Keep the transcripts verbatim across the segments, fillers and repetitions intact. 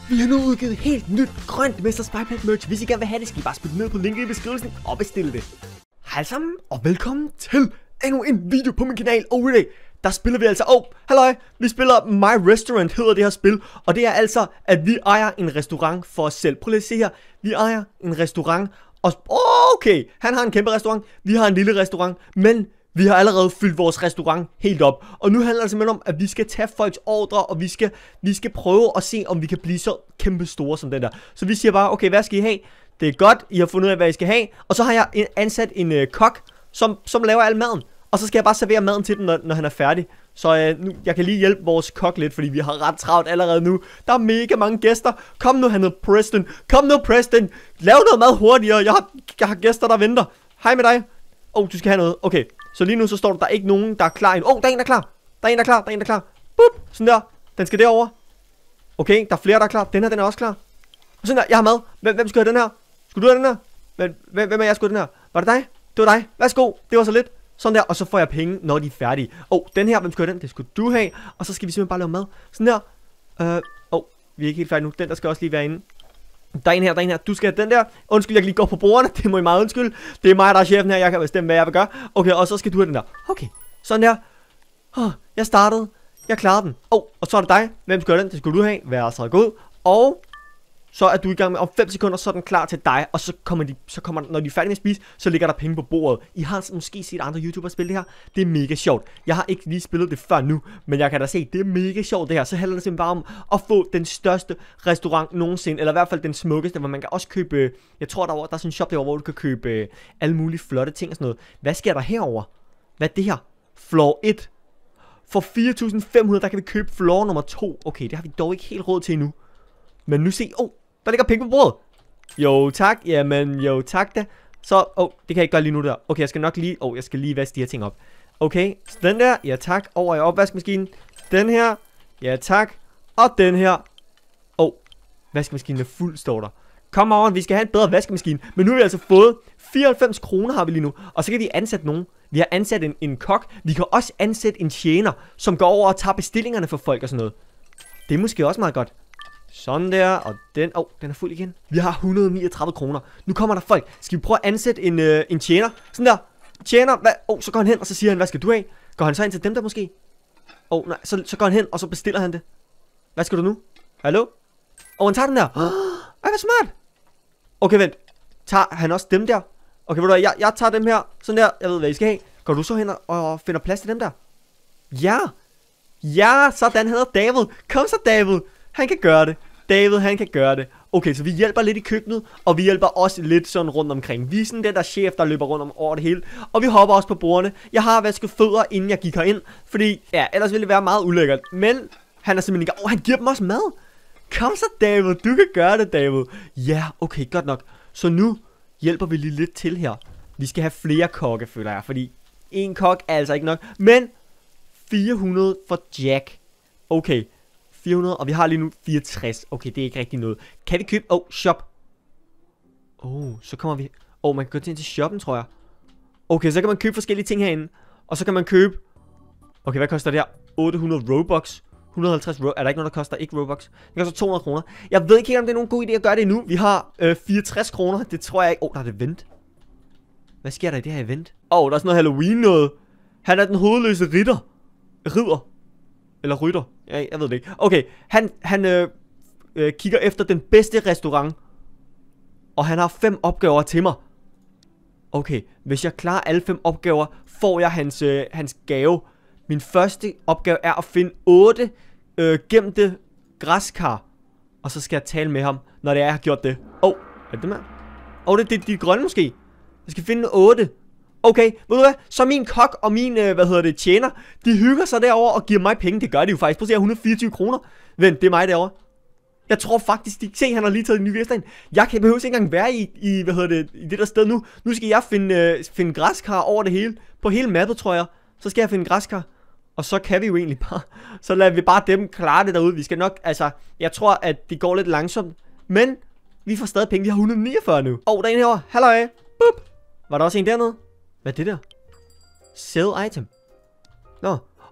Vi har nu udgivet helt nyt grønt Mister Spyplanet merch. Hvis I gerne vil have det, skal I bare spille ned på linket i beskrivelsen og bestille det. Hej sammen, og velkommen til endnu en video på min kanal. Og i dag, der spiller vi altså... Åh, oh, halløj! Vi spiller My Restaurant, hedder det her spil. Og det er altså, at vi ejer en restaurant for os selv. Prøv lige at se her. Vi ejer en restaurant. Og... Okay, han har en kæmpe restaurant. Vi har en lille restaurant. Men... vi har allerede fyldt vores restaurant helt op. Og nu handler det simpelthen om, at vi skal tage folks ordre. Og vi skal, vi skal prøve at se, om vi kan blive så kæmpe store som den der. Så vi siger bare, okay, hvad skal I have? Det er godt, I har fundet ud af, hvad I skal have. Og så har jeg en, ansat en øh, kok, som, som laver al maden. Og så skal jeg bare servere maden til den, når, når han er færdig. Så øh, nu, jeg kan lige hjælpe vores kok lidt, fordi vi har ret travlt allerede nu. Der er mega mange gæster. Kom nu, han hedder Preston. Kom nu, Preston. Lav noget mad hurtigere. Jeg har, jeg har gæster, der venter. Hej med dig. Åh, oh, du skal have noget. Okay. Så lige nu så står der, der er ikke nogen, der er klar endnu. Åh, oh, der er en, der er klar. Der er en, der er klar. Der er en, der er klar. Boop. Sådan der. Den skal derover. Okay, der er flere, der er klar. Den her, den er også klar. Og sådan der. Jeg har mad. Hvem, hvem skal have den her? Skulle du have den her? Men, hvem, hvem er jeg skulle have den her? Var det dig? Det var dig. Værsgo. Det var så lidt. Sådan der. Og så får jeg penge, når de er færdige. Åh, oh, den her. Hvem skulle have den? Det skulle du have. Og så skal vi simpelthen bare lave mad. Sådan der. Åh, øh, oh, vi er ikke helt færdige nu. Den der skal også lige være inde. Der er en her, der er en her. Du skal have den der. Undskyld, jeg kan lige gå på bordene. Det må I meget undskylde. Det er mig, der er chefen her. Jeg kan bestemme, hvad jeg vil gøre. Okay, og så skal du have den der. Okay, sådan der. Oh, jeg startede. Jeg klarede den. Åh, oh, og så er det dig. Hvem skal have den? Det skulle du have. Vær så god. Og så er du i gang med om fem sekunder, så er den klar til dig. Og så kommer de, så kommer, når de er færdige med at spise, så ligger der penge på bordet. I har måske set andre YouTubere spille det her. Det er mega sjovt. Jeg har ikke lige spillet det før nu, men jeg kan da se, det er mega sjovt det her. Så handler det simpelthen bare om at få den største restaurant nogensinde, eller i hvert fald den smukkeste, hvor man kan også købe, jeg tror der, der er sådan en shop derovre, hvor du kan købe alle mulige flotte ting og sådan noget. Hvad sker der herover? Hvad er det her? Floor et. For fire tusind fem hundrede, der kan vi købe floor nummer to. Okay, det har vi dog ikke helt råd til endnu. Men nu se, åh, oh, der ligger penge på bordet. Jo tak, jamen jo tak da. Så, åh, oh, det kan jeg ikke gøre lige nu der. Okay, jeg skal nok lige, åh, oh, jeg skal lige vaske de her ting op. Okay, så den der, ja tak, over i opvaskemaskinen. Den her, ja tak. Og den her. Åh, oh, vaskemaskinen er fuld, står der. Kom over, vi skal have en bedre vaskemaskine. Men nu har vi altså fået fireoghalvfems kroner har vi lige nu. Og så kan vi ansætte nogen. Vi har ansat en, en kok. Vi kan også ansætte en tjener, som går over og tager bestillingerne for folk og sådan noget. Det er måske også meget godt. Sådan der, og den, åh, oh, den er fuld igen. Vi har et hundrede og niogtredive kroner. Nu kommer der folk. Skal vi prøve at ansætte en, øh, en tjener? Sådan der, tjener, hvad? Åh, oh, så går han hen, og så siger han, hvad skal du have? Går han så ind til dem der måske? Åh, oh, nej, så, så går han hen, og så bestiller han det. Hvad skal du nu? Hallo? Åh, oh, han tager den der. Åh, oh, hvad smart. Okay, vent. Tager han også dem der? Okay, ved du hvad, jeg, jeg tager dem her. Sådan der, jeg ved, hvad I skal have. Går du så hen og, og finder plads til dem der? Ja. Ja, sådan hedder David. Kom så, David. Han kan gøre det. David, han kan gøre det. Okay, så vi hjælper lidt i køkkenet, og vi hjælper også lidt sådan rundt omkring. Vi er sådan den der chef, der løber rundt om over det hele. Og vi hopper også på bordene. Jeg har vasket fødder, inden jeg gik herind. Fordi, ja, ellers ville det være meget ulækkert. Men han er simpelthen ikke... Åh, oh, han giver dem også mad. Kom så, David. Du kan gøre det, David. Ja, okay, godt nok. Så nu hjælper vi lige lidt til her. Vi skal have flere kokke, føler jeg. Fordi en kok er altså ikke nok. Men fire hundrede for Jack. Okay. fire hundrede, og vi har lige nu fireogtres. Okay, det er ikke rigtig noget. Kan vi købe... Åh, oh, shop. Åh, oh, så kommer vi... Åh, oh, man kan gå ind til shoppen, tror jeg. Okay, så kan man købe forskellige ting herinde. Og så kan man købe... Okay, hvad koster det her? otte hundrede Robux. et hundrede og halvtreds Robux. Er der ikke noget, der koster ikke Robux? Det koster to hundrede kroner. Jeg ved ikke helt, om det er nogen god idé at gøre det nu. Vi har øh, fireogtres kroner. Det tror jeg ikke... Åh, oh, der er et event. Hvad sker der i det her event? Åh, oh, der er sådan noget Halloween noget. Han er den hovedløse ritter. Ridder. Eller rytter. Ja, jeg ved det ikke. Okay, han, han øh, øh, kigger efter den bedste restaurant. Og han har fem opgaver til mig. Okay, hvis jeg klarer alle fem opgaver, får jeg hans, øh, hans gave. Min første opgave er at finde otte øh, gemte græskar. Og så skal jeg tale med ham, når det er, jeg har gjort det. Åh, oh, er det dem her? Åh, oh, det er de, de grønne måske. Jeg skal finde otte. Okay, ved du hvad? Så min kok og min, øh, hvad hedder det, tjener, de hygger sig derover og giver mig penge. Det gør de jo faktisk. Prøv at se, et hundrede og fireogtyve kroner. Vent, det er mig derovre. Jeg tror faktisk, de... Se, han har lige taget en ny gæster ind. Jeg kan behøves ikke engang være i, i, hvad hedder det, i det der sted nu. Nu skal jeg finde, øh, finde græskar over det hele. På hele mappet, tror jeg. Så skal jeg finde græskar. Og så kan vi jo egentlig bare... Så lader vi bare dem klare det derude. Vi skal nok, altså... Jeg tror, at det går lidt langsomt. Men vi får stadig penge. Vi har et hundrede og niogfyrre nu. Åh, oh, der er en herovre. Halløj. Boop. Var der også en dernede? Hvad er det der? Sell item. Nå.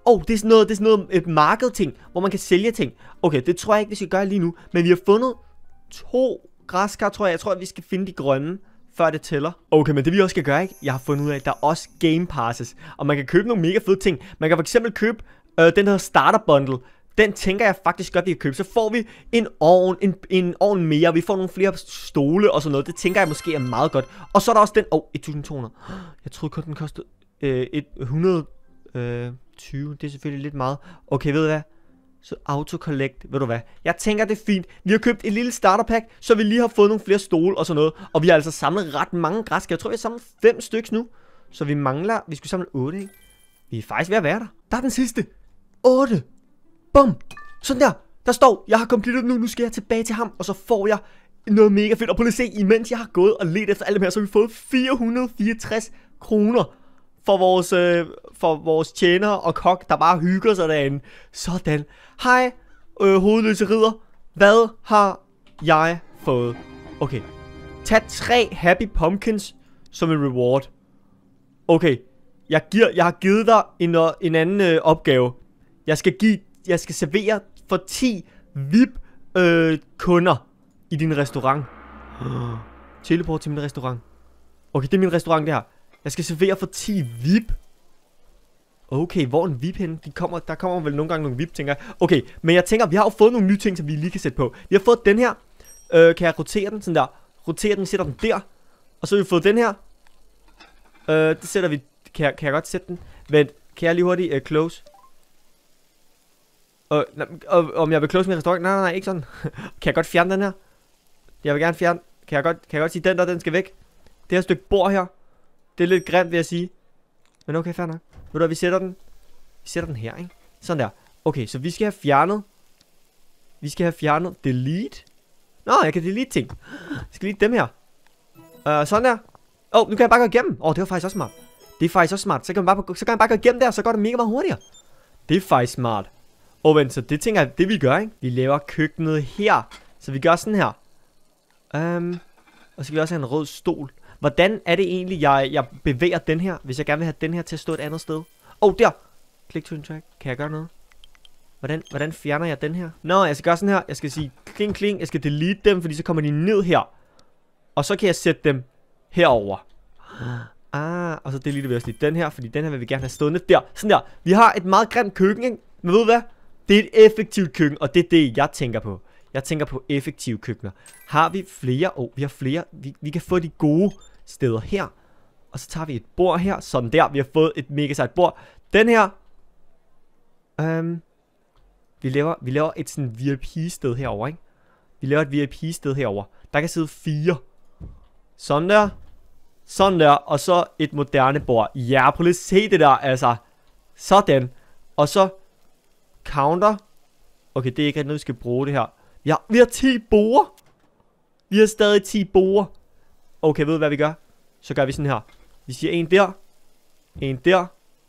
Åh, oh, det er sådan noget, det er sådan noget et marked-ting, hvor man kan sælge ting. Okay, det tror jeg ikke, vi skal gøre lige nu. Men vi har fundet to græskar, tror jeg. Jeg tror, at vi skal finde de grønne, før det tæller. Okay, men det vi også skal gøre, ikke? Jeg har fundet ud af, at der er også game passes. Og man kan købe nogle mega fede ting. Man kan for eksempel købe øh, den her starter bundle. Den tænker jeg faktisk godt, vi kan købe. Så får vi en ovn, en, en ovn mere. Vi får nogle flere stole og sådan noget. Det tænker jeg måske er meget godt. Og så er der også den... Åh, oh, et tusind to hundrede. Jeg troede kun, den kostede øh, et hundrede og tyve. Det er selvfølgelig lidt meget. Okay, ved du hvad? Så autocollect, ved du hvad? Jeg tænker, det er fint. Vi har købt et lille starterpack, så vi lige har fået nogle flere stole og sådan noget. Og vi har altså samlet ret mange græskar. Jeg tror, vi har samlet fem stykker nu. Så vi mangler... Vi skulle samle otte, ikke? Vi er faktisk ved at være der. Der er den sidste. otte. Bum. Sådan der. Der står, jeg har completed nu. Nu skal jeg tilbage til ham. Og så får jeg noget mega fedt. Og prøv lige at se, imens jeg har gået og let efter alle dem her, så har vi fået fire hundrede og fireogtres kroner. For vores, øh, for vores tjenere og kok, der bare hygger sig derinde. Sådan. Hej, øh, hovedløse ridder. Hvad har jeg fået? Okay. Tag tre happy pumpkins som en reward. Okay. Jeg, giver, jeg har givet dig en, en anden øh, opgave. Jeg skal give, jeg skal servere for ti V I P øh, kunder i din restaurant. Teleport til min restaurant. Okay, det er min restaurant der. Jeg skal servere for ti V I P. Okay, hvor er en V I P henne? De kommer, der kommer vel nogle gange nogle V I P, tænker jeg. Okay, men jeg tænker, vi har jo fået nogle nye ting, som vi lige kan sætte på. Vi har fået den her. Øh, kan jeg rotere den sådan der? Rotere den, sætter den der. Og så har vi fået den her. Øh, det sætter vi... Kan jeg, kan jeg godt sætte den? Vent, kan jeg lige hurtigt uh, close? Og, og om jeg vil close min restaurant? Nej, nej, nej, ikke sådan. Kan jeg godt fjerne den her? Jeg vil gerne fjerne... Kan jeg godt, kan jeg godt sige, den der, den skal væk? Det her stykke bord her. Det er lidt grimt, vil jeg sige. Men okay, fair nok. Ved du, vi sætter den. Vi sætter den her, ikke? Sådan der. Okay, så vi skal have fjernet. Vi skal have fjernet. Delete. Nå, jeg kan delete ting. Jeg skal lige dem her. Uh, sådan der. Åh, oh, nu kan jeg bare gå igennem. Åh, oh, det var faktisk også smart. Det er faktisk også smart. Så kan man bare, så kan man bare gå igennem der, så går det mega meget hurtigere. Det er faktisk smart. Og vent, så det tænker jeg, det vi gør, ikke? Vi laver køkkenet her. Så vi gør sådan her. Um, og så skal vi også have en rød stol. Hvordan er det egentlig, jeg, jeg bevæger den her, hvis jeg gerne vil have den her til at stå et andet sted? Åh, oh, der! Click to interact. Kan jeg gøre noget? Hvordan, hvordan fjerner jeg den her? Nå, jeg skal gøre sådan her. Jeg skal sige kling, kling. Jeg skal delete dem, fordi så kommer de ned her. Og så kan jeg sætte dem herover. Ah, og så deleter vi også lige den her, fordi den her vil vi gerne have stående der. Sådan der. Vi har et meget grimt køkken, ikke? Men ved du hvad? Det er et effektivt køkken, og det er det, jeg tænker på. Jeg tænker på effektive køkkener. Har vi flere? Åh, oh, vi har flere. Vi, vi kan få de gode steder her. Og så tager vi et bord her. Sådan der. Vi har fået et mega sejt bord. Den her. Um, vi, laver, vi laver et sådan V I P-sted herover, ikke? Vi laver et V I P-sted herover. Der kan sidde fire. Sådan der. Sådan der. Og så et moderne bord. Ja, prøv lige at se det der, altså. Sådan. Og så counter. Okay, det er ikke rigtig noget, vi skal bruge det her. Vi har, vi har ti borer. Vi har stadig ti borer. Okay, ved du hvad vi gør? Så gør vi sådan her. Vi siger en der. En der.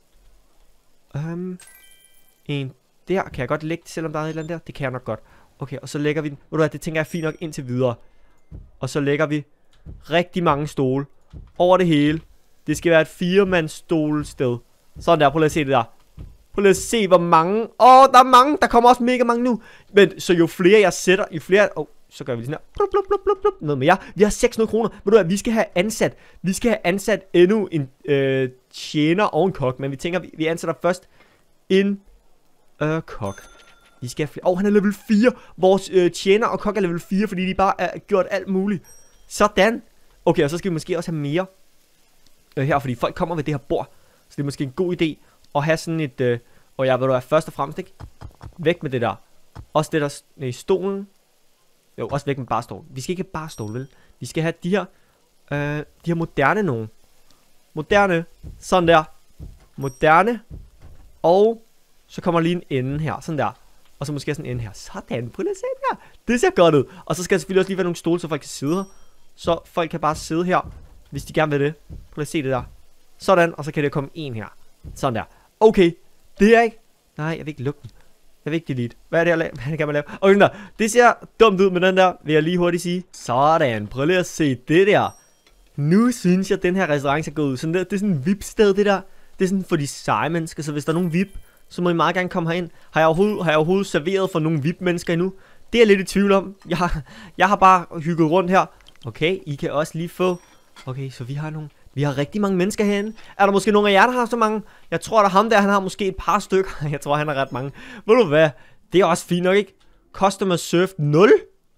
Um, en der. Kan jeg godt lægge det, selvom der er et eller andet der? Det kan jeg nok godt. Okay, og så lægger vi den. Ved du hvad, det tænker jeg er fint nok indtil videre. Og så lægger vi rigtig mange stole over det hele. Det skal være et firemandsstolested. Sådan der, prøv lige at se det der. Prøv lige at se, hvor mange... Åh, oh, der er mange. Der kommer også mega mange nu. Men så jo flere jeg sætter, jo flere... Åh, oh, så gør vi sådan her. Blup, blup, blup, blup, blup. Noget mere. Vi har seks hundrede kroner. Ved du hvad, vi skal have ansat... Vi skal have ansat endnu en øh, tjener og en kok. Men vi tænker, vi, vi ansætter først en øh, kok. Vi skal have flere... Åh, oh, han er level fire. Vores øh, tjener og kok er level fire, fordi de bare er gjort alt muligt. Sådan. Okay, og så skal vi måske også have mere øh, her, fordi folk kommer ved det her bord. Så det er måske en god idé at have sådan et... Øh, og jeg vil være først og fremmest, ikke? Væk med det der. Også det der i stolen. Jo, også væk med barstolen. Vi skal ikke have barstol, vel? Vi skal have de her... Øh, de her moderne nogen. Moderne. Sådan der. Moderne. Og så kommer lige en ende her. Sådan der. Og så måske sådan en ende her. Sådan. Prøv lige at se det her. Det ser godt ud. Og så skal der selvfølgelig også lige være nogle stole, så folk kan sidde her. Så folk kan bare sidde her, hvis de gerne vil det. Prøv lige at se det der. Sådan. Og så kan der komme en her. Sådan der. Okay. Det er ikke... Nej, jeg vil ikke lukke den. Jeg vil ikke delete. Hvad er det, jeg laver? Hvad kan man lave? Okay, der. Det ser dumt ud med den der, vil jeg lige hurtigt sige. Sådan. Prøv lige at se det der. Nu synes jeg, at den her restaurant ser god ud. Sådan der. Det er sådan en V I P-sted, det der. Det er sådan for de seje mennesker. Så hvis der er nogen V I P, så må I meget gerne komme herind. Har jeg overhovedet, har jeg overhovedet serveret for nogle V I P-mennesker endnu? Det er jeg lidt i tvivl om. Jeg har, jeg har bare hygget rundt her. Okay, I kan også lige få... Okay, så vi har nogle... Vi har rigtig mange mennesker herinde. Er der måske nogen af jer, der har så mange? Jeg tror, der er ham der, han har måske et par stykker. Jeg tror, han har ret mange. Ved du hvad? Det er også fint nok, ikke? Customer served nul?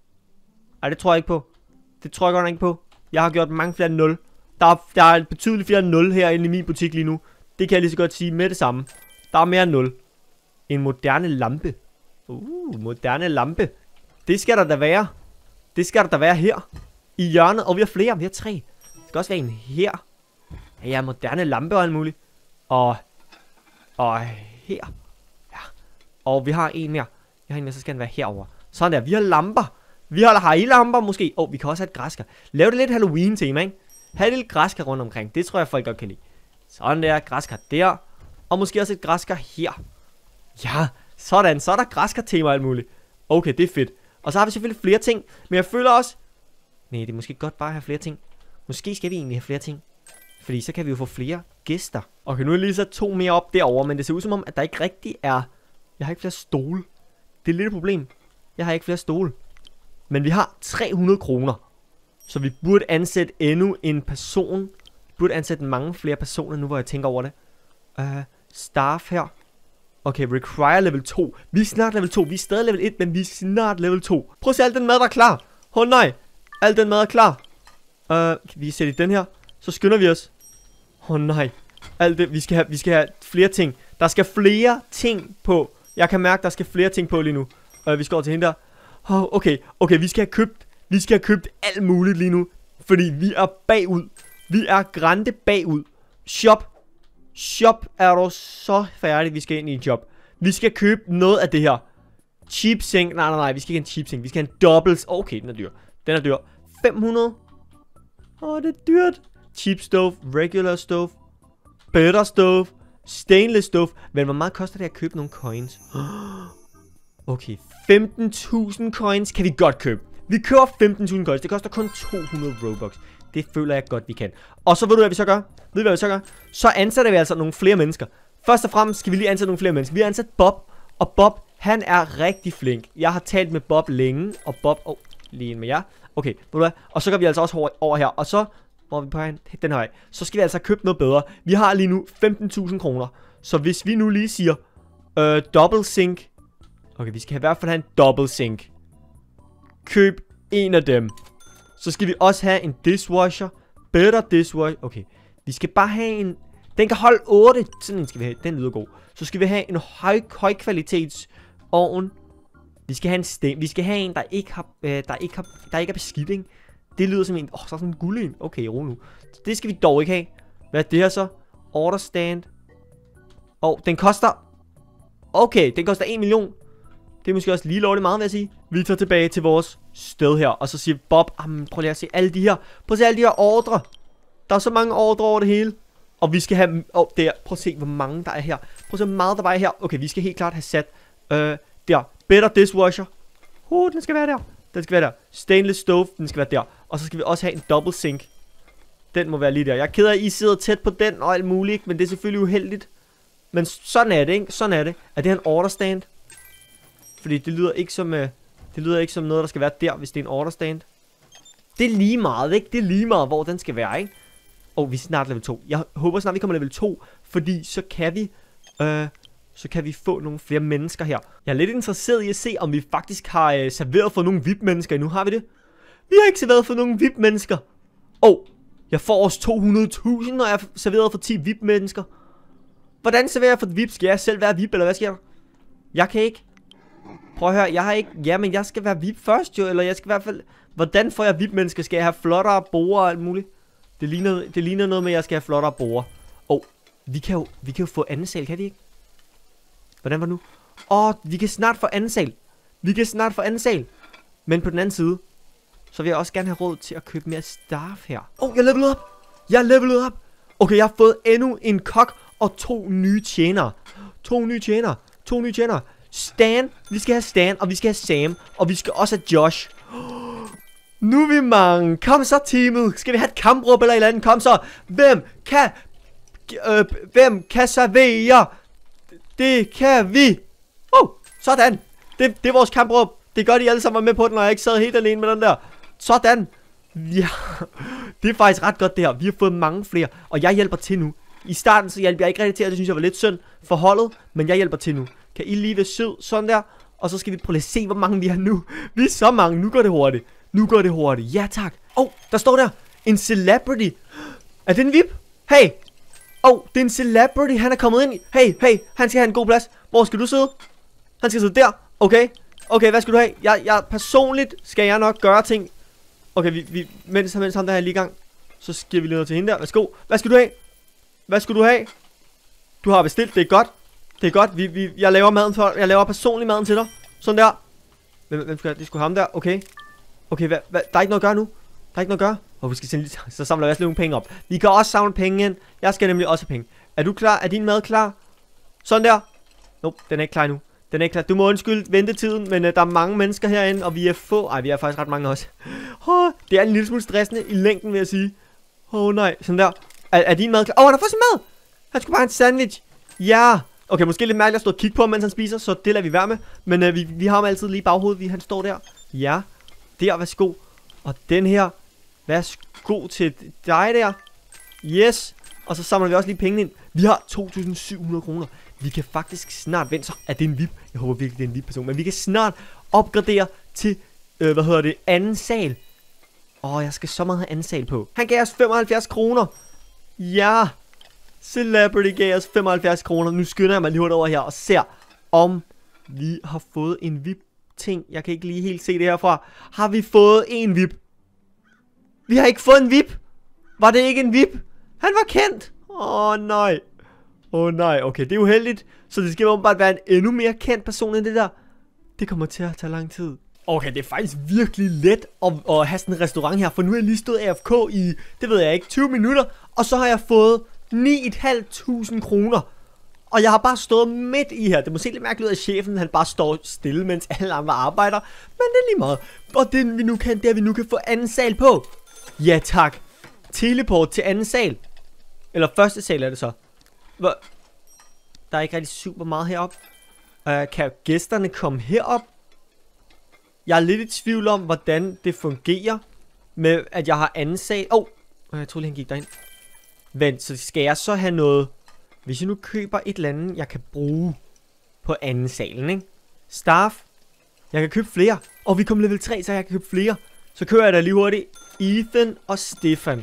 Ej, det tror jeg ikke på. Det tror jeg godt nok ikke på. Jeg har gjort mange flere end nul. Der er, der er betydeligt flere end nul herinde i min butik lige nu. Det kan jeg lige så godt sige med det samme. Der er mere end nul. En moderne lampe. Uh, moderne lampe. Det skal der da være. Det skal der da være her. I hjørnet. Og vi har flere. Vi har tre. Der skal også være en her. Ja, ja, moderne lampe og alt muligt. Og... Og her. Ja. Og vi har en mere. Jeg har en mere, så skal den være herover. Sådan der. Vi har lamper. Vi har, har I lamper måske? Åh, oh, vi kan også have et græskar. Lav det lidt Halloween-tema, ikke? Ha' et lille græskar rundt omkring. Det tror jeg, folk godt kan lide. Sådan der. Græskar der. Og måske også et græskar her. Ja, sådan. Så er der græskar-tema og alt muligt. Okay, det er fedt. Og så har vi selvfølgelig flere ting. Men jeg føler også... Nej, det er måske godt bare at have flere ting. Måske skal vi egentlig have flere ting. Fordi så kan vi jo få flere gæster. Okay, nu er lige så to mere op derovre. Men det ser ud som om, at der ikke rigtig er... Jeg har ikke flere stole. Det er lidt et problem. Jeg har ikke flere stole. Men vi har tre hundrede kroner. Så vi burde ansætte endnu en person. Vi burde ansætte mange flere personer nu, hvor jeg tænker over det. Uh, staff her. Okay, require level to. Vi er snart level to. Vi er stadig level et, men vi er snart level to. Prøv at se alt den mad, der er klar. Åh oh, nej. Alt den mad er klar. Uh, vi sætter i den her. Så skynder vi os. Åh oh, nej. Alt det, vi skal have, vi skal have flere ting. Der skal flere ting på. Jeg kan mærke, der skal flere ting på lige nu. Uh, vi skal over til hende der. Oh, okay, okay, vi skal have købt. Vi skal have købt alt muligt lige nu. Fordi vi er bagud. Vi er grande bagud. Shop. Shop er du så færdig. Vi skal ind i en shop. Vi skal købe noget af det her. Cheap sink. Nej, nej, nej. Vi skal ikke have en cheap sink. Vi skal have en doubles. Okay, den er dyr. Den er dyr. fem hundrede. Åh, oh, det er dyrt. Cheap stove. Regular stove. Better stove. Stainless stove. Men hvor meget koster det at købe nogle coins? Okay, femten tusind coins kan vi godt købe. Vi køber femten tusind coins. Det koster kun to hundrede Robux. Det føler jeg godt, vi kan. Og så ved du, hvad vi så gør? Ved du, hvad vi så gør? Så ansætter vi altså nogle flere mennesker. Først og fremmest skal vi lige ansætte nogle flere mennesker. Vi har ansat Bob. Og Bob, han er rigtig flink. Jeg har talt med Bob længe. Og Bob... Åh, oh, lige en med jer. Okay, ved du hvad? Og så går vi altså også over her. Og så... Hvor er vi på her? Den her vej. Så skal vi altså købe noget bedre. Vi har lige nu femten tusind kroner. Så hvis vi nu lige siger... Øh, double sink... Okay, vi skal i hvert fald have en double sink. Køb en af dem. Så skal vi også have en dishwasher. Better dishwasher. Okay, vi skal bare have en... Den kan holde otte. Sådan en skal vi have. Den lyder god. Så skal vi have en høj, høj kvalitets ovn. Vi skal have en sten. Vi skal have en, der ikke har, øh, der ikke har, der ikke er beskidt, ikke? Det lyder som en... Åh, oh, så er sådan en guld en. Okay, ro nu. Det skal vi dog ikke have. Hvad er det her så? Order stand. Åh, oh, den koster... Okay, den koster en million. Det er måske også lige lovligt meget, vil jeg sige. Vi tager tilbage til vores sted her. Og så siger Bob, prøv lige at se alle de her. Prøv at se alle de her ordre. Der er så mange ordre over det hele. Og vi skal have... Åh, oh, der. Prøv at se, hvor mange der er her. Prøv at se, hvor meget der var her. Okay, vi skal helt klart have sat... Øh, der. Better dishwasher. Uh, den skal være der. Den skal være der. Stainless stove, den skal være der. Og så skal vi også have en double sink. Den må være lige der. Jeg er ked af, at I sidder tæt på den og alt muligt. Men det er selvfølgelig uheldigt. Men sådan er det, ikke? Sådan er det. Er det en order stand? Fordi det lyder ikke som uh, det lyder ikke som noget, der skal være der, hvis det er en order stand. Det er lige meget, ikke? Det er lige meget, hvor den skal være, ikke? Åh, oh, vi er snart level to. Jeg håber snart, vi kommer level to. Fordi så kan vi... Øh, så kan vi få nogle flere mennesker her. Jeg er lidt interesseret i at se, om vi faktisk har øh, serveret for nogle V I P-mennesker endnu. Har vi det? Vi har ikke serveret for nogle V I P-mennesker. Åh, oh, jeg får også to hundrede tusind, når jeg har serveret for ti V I P-mennesker. Hvordan serverer jeg for V I P? Skal jeg selv være V I P, eller hvad sker der? Jeg kan ikke. Prøv at høre, jeg har ikke... Jamen, jeg skal være V I P først, jo. Eller jeg skal i hvert fald... Hvordan får jeg V I P-mennesker? Skal jeg have flottere borer og alt muligt? Det ligner, det ligner noget med, at jeg skal have flottere borer. Åh, oh, vi kan jo, vi kan jo få anden sal, kan vi ikke? Hvordan var det nu? Åh, oh, vi kan snart få anden sal. Vi kan snart få anden sal. Men på den anden side, så vil jeg også gerne have råd til at købe mere staff her. Åh, oh, jeg er levelet op. Jeg er levelet op. Okay, jeg har fået endnu en kok og to nye tjenere. To nye tjenere. To nye tjenere. Stan. Vi skal have Stan, og vi skal have Sam. Og vi skal også have Josh. Nu er vi mange. Kom så, teamet. Skal vi have et kampråb eller et eller andet? Kom så. Hvem kan... Øh, hvem kan servere Det kan vi. Oh, sådan. Det, det er vores kampråb. Det gør de alle sammen med på den, når jeg ikke sad helt alene med den der. Sådan. Ja, det er faktisk ret godt det her. Vi har fået mange flere, og jeg hjælper til nu. I starten så hjalp jeg ikke rigtig til, og det synes jeg var lidt synd for holdet, men jeg hjælper til nu. Kan I lige være sød, sådan der. Og så skal vi prøve at se, hvor mange vi har nu. Vi er så mange, nu går det hurtigt. Nu går det hurtigt, ja tak. Åh, oh, der står der, en celebrity. Er det en V I P? Hey. Åh, oh, det er en celebrity, han er kommet ind. Hey, hey, han skal have en god plads. Hvor skal du sidde? Han skal sidde der, okay. Okay, hvad skal du have? Jeg, jeg personligt skal jeg nok gøre ting. Okay, vi, vi, mens, mens ham der er lige i gang, så skal vi lige noget til hende der. Værsgo. Hvad skal du have? Hvad skal du have? Du har bestilt, det er godt. Det er godt, vi, vi, jeg laver maden for, jeg laver personlig maden til dig. Sådan der. Hvem, hvem skal, det skulle ham der, okay. Okay, hvad, hvad, der er ikke noget at gøre nu. Der er ikke noget at gøre. Og vi skal sende lidt, så samler vi også nogle penge op. Vi kan også samle penge ind. Jeg skal nemlig også have penge. Er du klar? Er din mad klar? Sådan der. Nope, den er ikke klar endnu. Den er ikke klar. Du må undskylde ventetiden, men uh, der er mange mennesker herinde, og vi er få. Ej, vi er faktisk ret mange også. Oh, det er en lille smule stressende i længden, vil jeg sige. Åh oh, nej, sådan der. Er, er din mad klar? Åh, oh, han har fået sin mad. Han skulle bare have en sandwich. Ja. Okay, måske lidt mærkeligt at stå og kigge på ham, mens han spiser, så det lader vi være med. Men uh, vi, vi har ham altid lige i baghovedet, vi, han står der. Ja. Der, værsgo. Og den her. Værsgo til dig der. Yes. Og så samler vi også lige penge ind. Vi har to tusind syv hundrede kroner. Vi kan faktisk snart vente. Så er det en V I P? Jeg håber virkelig, det er en V I P-person. Men vi kan snart opgradere til, øh, hvad hedder det, anden sal. Åh, oh, jeg skal så meget have anden sal på. Han gav os femoghalvfjerds kroner. Ja. Celebrity gav os femoghalvfjerds kroner. Nu skynder jeg mig lige hurtigt over her og ser, om vi har fået en V I P-ting. Jeg kan ikke lige helt se det herfra. Har vi fået en V I P? Vi har ikke fået en V I P. Var det ikke en V I P? Han var kendt. Åh, oh, nej. Åh oh, nej, okay, det er uheldigt. Så det skal åbenbart være en endnu mere kendt person end det der. Det kommer til at tage lang tid. Okay, det er faktisk virkelig let at, at have sådan en restaurant her. For nu har jeg lige stået A F K i, det ved jeg ikke, tyve minutter. Og så har jeg fået ni tusind fem hundrede kroner. Og jeg har bare stået midt i her. Det må se lidt mærkeligt ud, at chefen han bare står stille, mens alle andre arbejder. Men det er lige meget. Og det vi nu kan, det er, at vi nu kan få anden sal på. Ja tak. Teleport til anden sal. Eller første sal er det så. Hvor? Der er ikke rigtig super meget herop. Uh, kan gæsterne komme herop? Jeg er lidt i tvivl om, hvordan det fungerer. Med at jeg har anden sal. Åh, oh, jeg troede lige han gik derind. Vent, så skal jeg så have noget. Hvis jeg nu køber et eller andet, jeg kan bruge på anden salen, ikke? Staff. Jeg kan købe flere. Og vi kommer level tre, så jeg kan købe flere. Så kører jeg da lige hurtigt. Ethan og Stefan.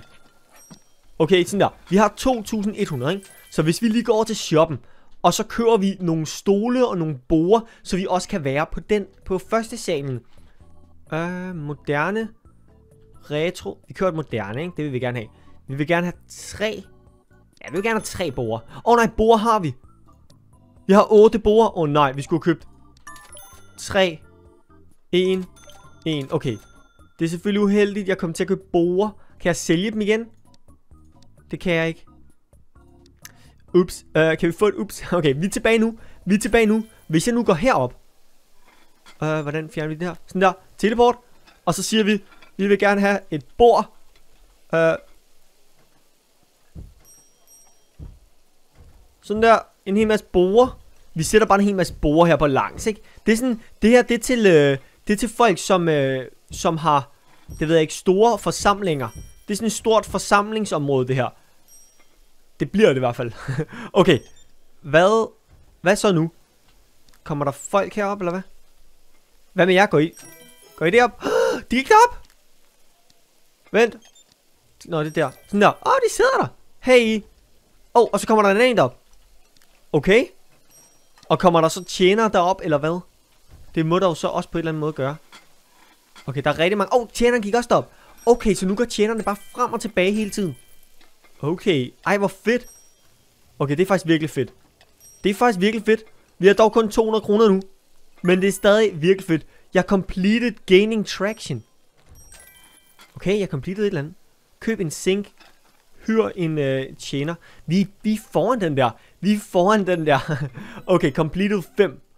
Okay, sådan der. Vi har to tusind et hundrede, ikke? Så hvis vi lige går over til shoppen, og så kører vi nogle stole og nogle borde, så vi også kan være på den, på første salen. Øh, moderne. Retro. Vi kører et moderne, ikke? Det vil vi gerne have. Vi vil gerne have tre. Ja, vi vil gerne have tre borde. Åh oh, nej, borde har vi. Vi har otte borde. Åh oh, nej, vi skulle have købt tre. En. En. Okay. Det er selvfølgelig uheldigt. Jeg kommer til at købe borde. Kan jeg sælge dem igen? Det kan jeg ikke. Ups. Uh, kan vi få et ups? Okay, vi er tilbage nu. Vi er tilbage nu. Hvis jeg nu går herop. Uh, hvordan fjerner vi det her? Sådan der. Teleport. Og så siger vi, vi vil gerne have et bord. Uh, sådan der. En hel masse borde. Vi sætter bare en hel masse borde her på langs, ikke? Det er sådan, det her, det er til, øh, det er til folk, som, øh, som har, det ved jeg ikke, store forsamlinger. Det er sådan et stort forsamlingsområde, det her. Det bliver det i hvert fald. Okay. Hvad, hvad så nu? Kommer der folk herop, eller hvad? Hvad med jer? Går I? Går I derop? De gik derop! Vent. Nå, det er der. Sådan der. Åh, oh, de sidder der. Hey. Åh, oh, og så kommer der en anden derop. Okay. Og kommer der så tjener derop, eller hvad? Det må der jo så også på en eller anden måde gøre. Okay, der er rigtig mange. Åh, oh, tjeneren gik også derop. Okay, så nu går tjenerne bare frem og tilbage hele tiden. Okay, ej hvor fedt. Okay, det er faktisk virkelig fedt. Det er faktisk virkelig fedt. Vi har dog kun to hundrede kroner nu. Men det er stadig virkelig fedt. Jeg completed gaining traction. Okay, jeg completed et eller andet. Køb en sink. Hyr en øh, tjener. Vi, vi er foran den der. Vi er foran den der. Okay, completed fem.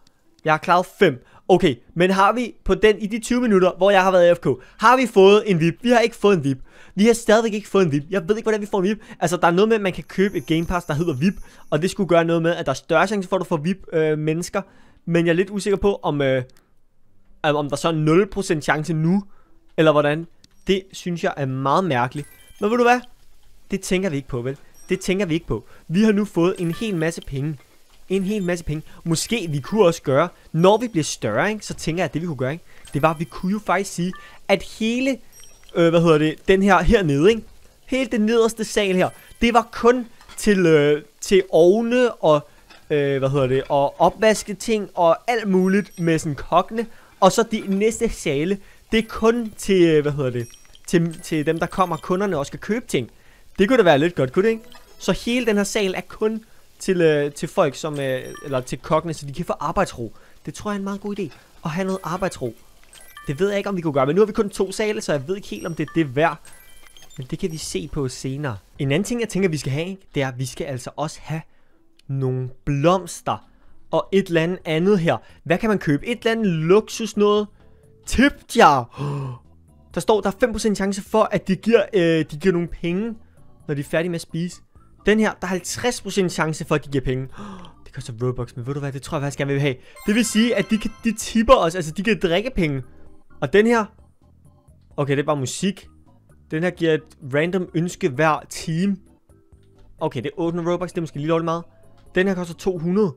Jeg har klaret fem. Okay, men har vi på den i de tyve minutter, hvor jeg har været A F K, har vi fået en V I P? Vi har ikke fået en V I P. Vi har stadigvæk ikke fået en V I P. Jeg ved ikke, hvordan vi får en V I P. Altså, der er noget med, at man kan købe et Game Pass, der hedder V I P. Og det skulle gøre noget med, at der er større chance for, at du får V I P-mennesker. Øh, men jeg er lidt usikker på, om, øh, om der så er nul procent chance nu. Eller hvordan. Det synes jeg er meget mærkeligt. Men ved du hvad? Det tænker vi ikke på, vel? Det tænker vi ikke på. Vi har nu fået en hel masse penge. En hel masse penge. Måske vi kunne også gøre, når vi bliver større, ikke, så tænker jeg, at det vi kunne gøre, ikke, det var, at vi kunne jo faktisk sige, at hele, øh, hvad hedder det, den her hernede, ikke, hele den nederste sal her, det var kun til, øh, til ovne og, øh, hvad hedder det, og opvaske ting og alt muligt med sådan kokkene. Og så de næste sale, det er kun til, hvad hedder det, til, til dem, der kommer, kunderne og skal købe ting. Det kunne da være lidt godt, kunne det ikke? Så hele den her sal er kun til, øh, til folk, som, øh, eller til kokkene, så de kan få arbejdsro. Det tror jeg er en meget god idé, at have noget arbejdsro. Det ved jeg ikke, om vi kunne gøre, men nu har vi kun to sale, så jeg ved ikke helt, om det er det værd. Men det kan vi se på senere. En anden ting, jeg tænker, vi skal have, ikke, det er, at vi skal altså også have nogle blomster og et eller andet andet her. Hvad kan man købe? Et eller andet luksus noget. Tipjar. Der står, der er fem procent chance for, at de giver, øh, de giver nogle penge, når de er færdige med at spise. Den her, der er halvtreds procent chance for, at de giver penge. Det koster Robux, men ved du hvad, det tror jeg faktisk gerne vil have. Det vil sige, at de, kan, de tipper os, altså de kan drikke penge. Og den her, okay, det er bare musik. Den her giver et random ønske hver time. Okay, det er otte hundrede Robux, det er måske lige lovligt meget. Den her koster to hundrede.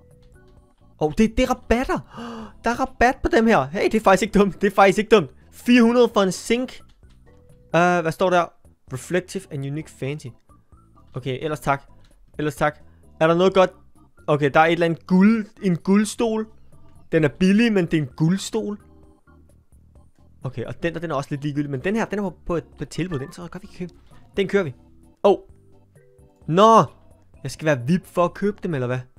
Og oh, det, det er rabatter. Der er rabat på dem her. Hey, det er faktisk ikke dumt. Det er faktisk ikke dumt. fire hundrede for en sink. Uh, hvad står der? Reflective and unique fancy. Okay, ellers tak. Ellers tak. Er der noget godt? Okay, der er et eller andet guld. En guldstol. Den er billig, men det er en guldstol. Okay, og den der, den er også lidt ligegyldig. Men den her, den er på, på, et, på et tilbud. Den så godt vi kan købe. Den kører vi. Åh. Oh. Nå. Jeg skal være V I P for at købe dem, eller hvad?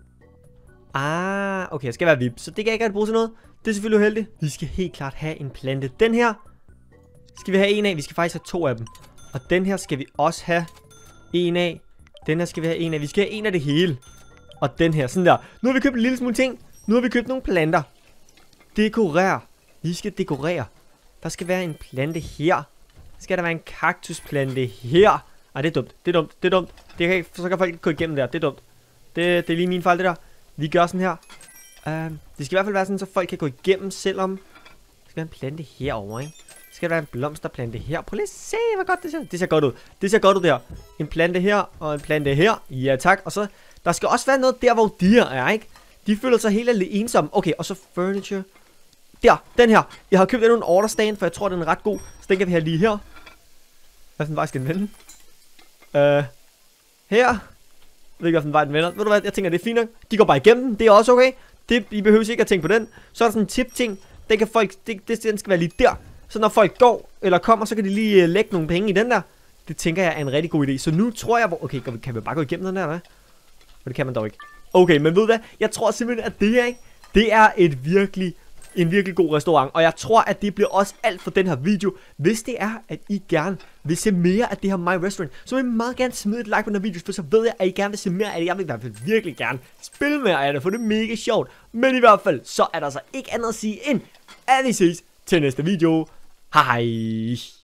Ah, okay, jeg skal være V I P. Så det kan jeg ikke rigtig bruge til noget. Det er selvfølgelig uheldigt. Vi skal helt klart have en plante. Den her skal vi have en af. Vi skal faktisk have to af dem. Og den her skal vi også have en af. Den her skal vi have en af. Vi skal have en af det hele. Og den her, sådan der. Nu har vi købt en lille smule ting. Nu har vi købt nogle planter. Dekorere. Vi skal dekorere. Der skal være en plante her. Skal der være en kaktusplante her. Ej, det er dumt. Det er dumt. Det er dumt. Det kan ikke, så kan folk ikke gå igennem der. Det er dumt. Det, det er lige min fejl, det der. Vi gør sådan her. Uh, det skal i hvert fald være sådan, så folk kan gå igennem, selvom der skal være en plante herovre, ikke? Der skal være en blomsterplante her. Prøv lige at se, hvor godt det ser. Det ser godt ud. Det ser godt ud der. En plante her og en plante her. Ja, tak. Og så, der skal også være noget der, hvor de her er, ikke? De føler sig helt alene ensomme. Okay, og så furniture. Der, den her. Jeg har købt endnu en order stand, for jeg tror, den er ret god. Så den kan vi have lige her. Hvad for en vej skal den vende? Uh, her. Jeg ved ikke, hvilken vej den vender. Ved du hvad, jeg tænker, det er fint nok. De går bare igennem den, det er også okay. Det, I behøver ikke at tænke på den. Så er der sådan en tip-ting. Den kan folk, det, det, den skal være lige der. Så når folk går, eller kommer, så kan de lige uh, lægge nogle penge i den der. Det tænker jeg er en rigtig god idé. Så nu tror jeg, hvor... Okay, kan vi bare gå igennem den der, hvad? Og det kan man dog ikke. Okay, men ved du hvad? Jeg tror simpelthen, at det her, ikke? Det er et virkelig... En virkelig god restaurant. Og jeg tror, at det bliver også alt for den her video. Hvis det er, at I gerne vil se mere af det her My Restaurant, så vil I meget gerne smide et like på den her video, for så ved jeg, at I gerne vil se mere af det. Jeg vil i hvert fald virkelig gerne spille mere af det, for det er mega sjovt. Men i hvert fald, så er der så ikke andet at sige end, at vi ses til næste video. Hej hej.